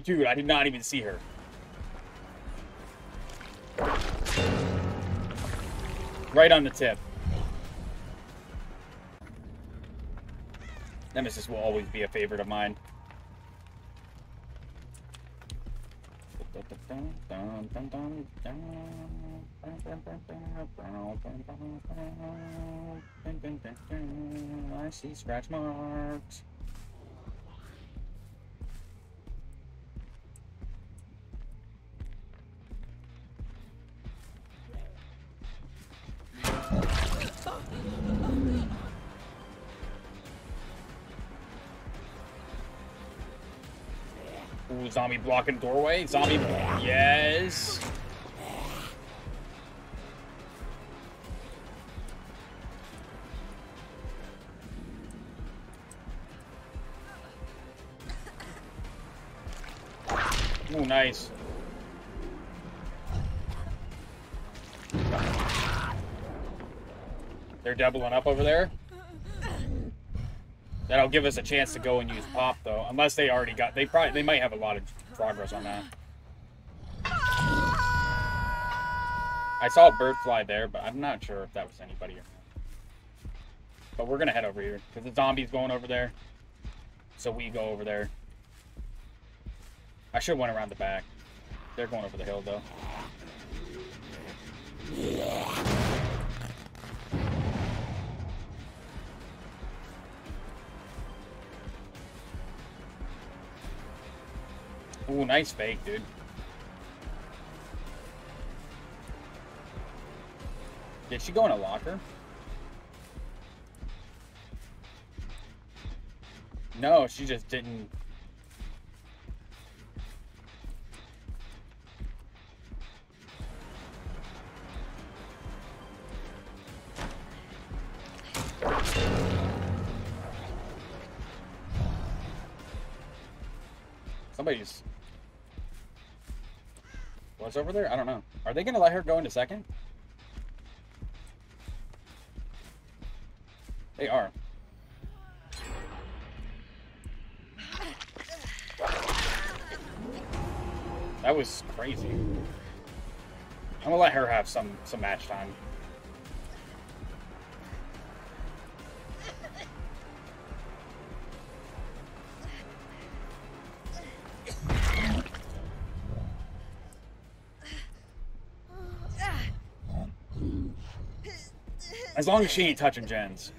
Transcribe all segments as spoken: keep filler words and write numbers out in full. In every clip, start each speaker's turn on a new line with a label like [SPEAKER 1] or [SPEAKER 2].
[SPEAKER 1] Dude, I did not even see her. Right on the tip. Nemesis will always be a favorite of mine. I see scratch marks. Ooh, zombie blocking doorway. Zombie. Yes. Ooh, nice. They're doubling up over there. That'll give us a chance to go and use pop, though. Unless they already got... They probably... They might have a lot of progress on that. I saw a bird fly there, but I'm not sure if that was anybody or not. But we're gonna head over here. Because the zombie's going over there. So we go over there. I should have went around the back. They're going over the hill, though. Ooh, nice fake, dude. Did she go in a locker? No, she just didn't. Somebody's... What's over there? I don't know. Are they going to let her go into second? They are. That was crazy. I'm going to let her have some, some match time. As long as she ain't touching gens.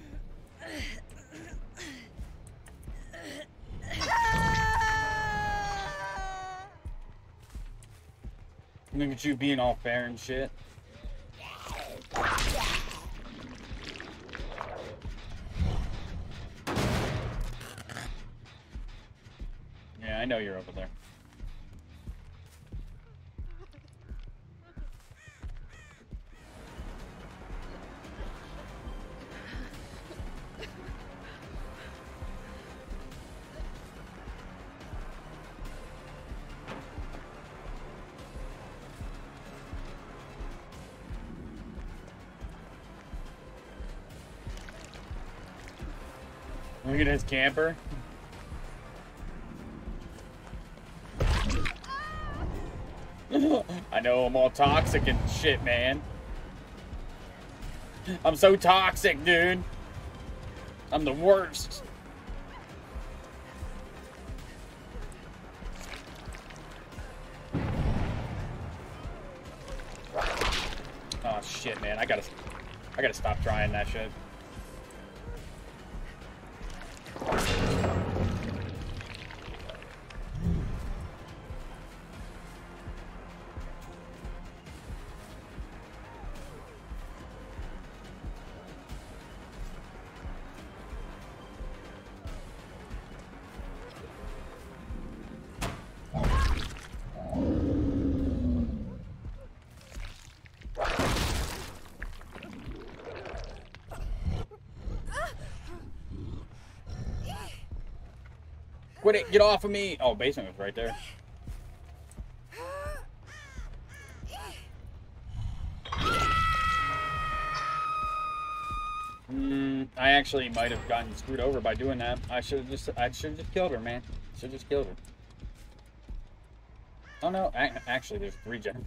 [SPEAKER 1] Look at you being all fair and shit. Yeah, I know you're over there. Look at his camper. I know I'm all toxic and shit, man. I'm so toxic, dude. I'm the worst. Oh shit, man. I gotta I gotta stop trying that shit. Quit it! Get off of me! Oh, basement was right there. Mm, I actually might have gotten screwed over by doing that. I should have just, I should have just killed her, man. Should have just killed her. Oh no, actually there's three gen.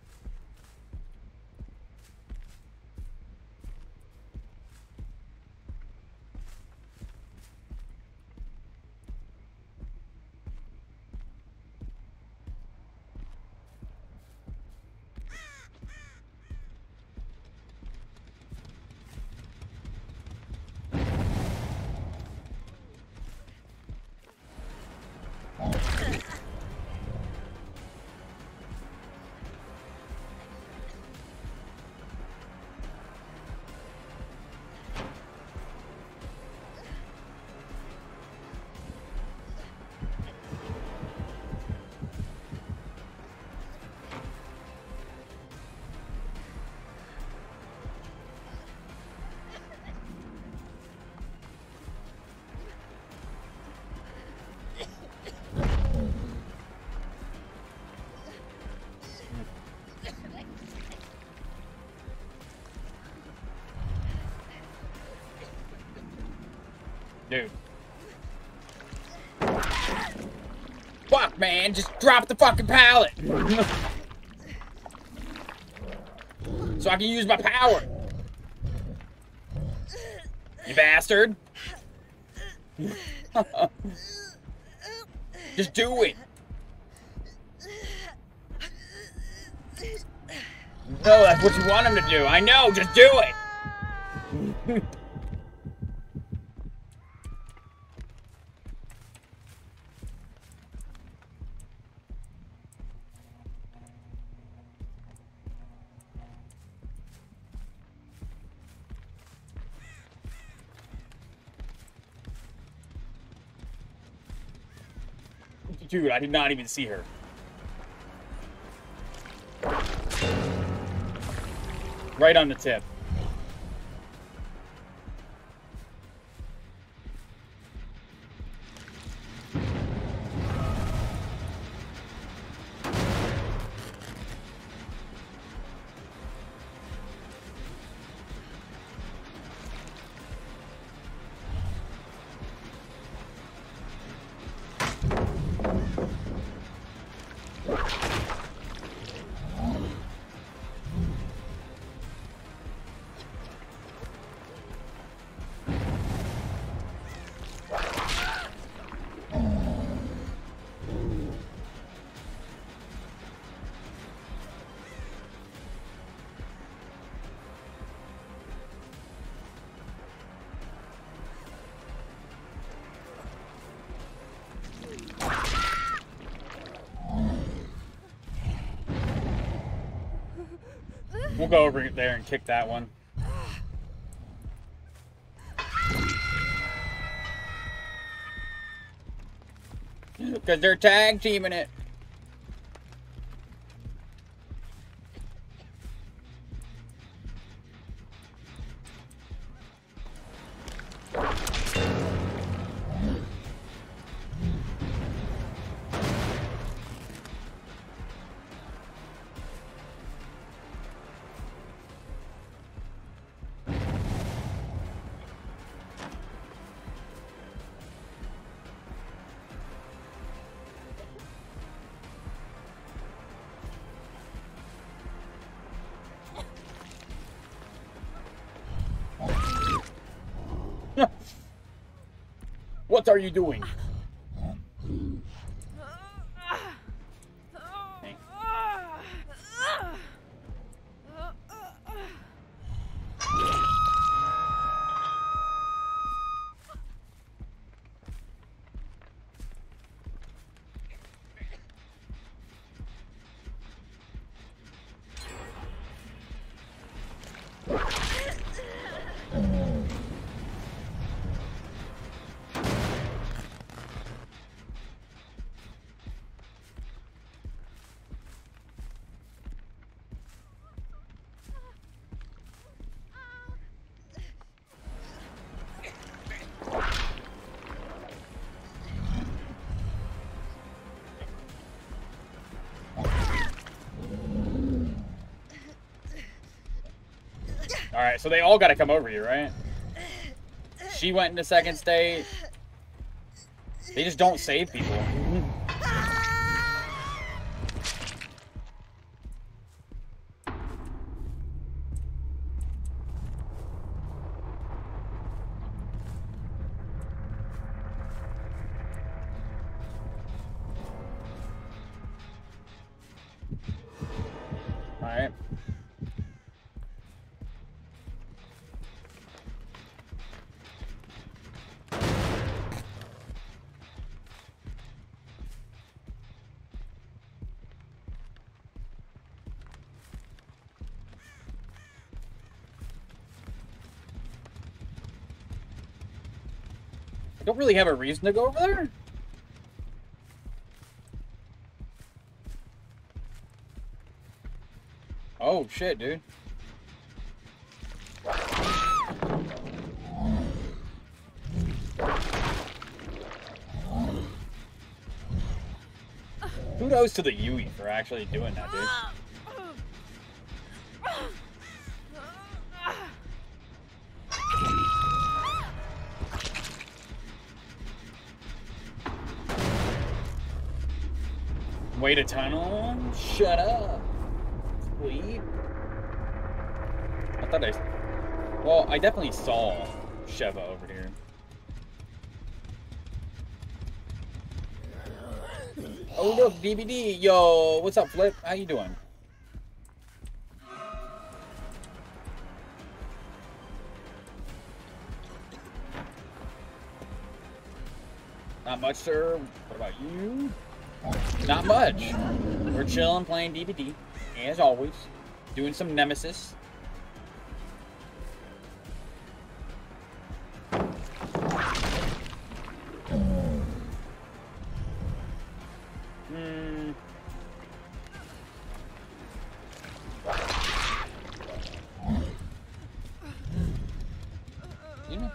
[SPEAKER 1] Dude. Fuck, man, just drop the fucking pallet. So I can use my power. You bastard. Just do it. No, that's what you want him to do. I know, just do it. Dude, I did not even see her. Right on the tip. We'll go over there and kick that one. Because they're tag teaming it. What are you doing? Hey. Alright, so they all gotta come over here, right? She went into second state. They just don't save people. I don't really have a reason to go over there. Oh, shit, dude. Kudos to the Yui for actually doing that, dude. Wait a tunnel? Shut up. Sleep. I thought I... Well, I definitely saw Sheva over here. Oh, look, D V D. Yo, what's up, Flip? How you doing? Not much, sir. What about you? Not much. We're chilling, playing D V D, as always. Doing some Nemesis. Hmm. You know.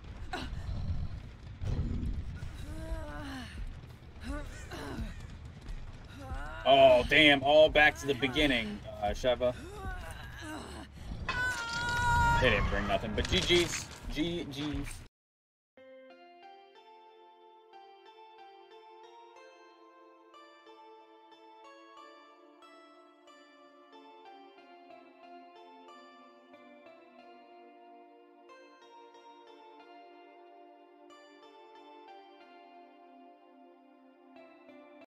[SPEAKER 1] Oh, damn. All back to the beginning, uh, Sheva. They didn't bring nothing, but G G's. G G's.